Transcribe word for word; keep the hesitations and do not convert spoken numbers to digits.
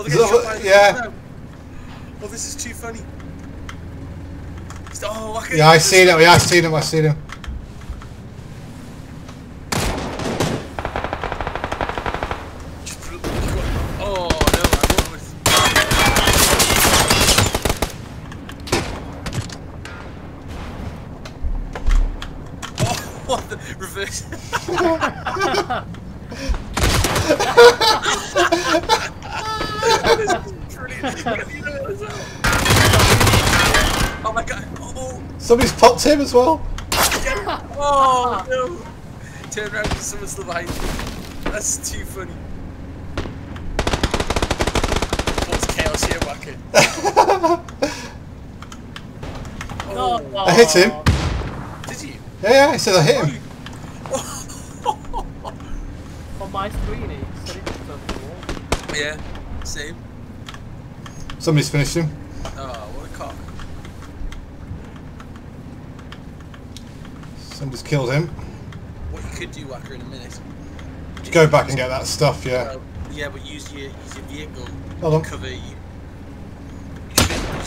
Oh, they're getting shot by yeah. Oh, this is too funny. Oh, okay. Yeah, I seen him. Yeah, I seen him. I seen him. Oh no, I won with. Oh, what the reverse? This is brilliant. Oh my god! Oh. Somebody's popped him as well. Oh no! Turn around and someone's still behind you. That's too funny. What's chaos here, Wakka? Oh. I hit him. Did you? Yeah, yeah, I said I hit him. On my screen, he said he just off the wall. Yeah, same. Somebody's finished him. Oh, what a cock. Somebody's killed him. What you could do, Wakka, in a minute. Go back and get that stuff, yeah. Uh, yeah, but use your, use your vehicle Hold on. to cover you.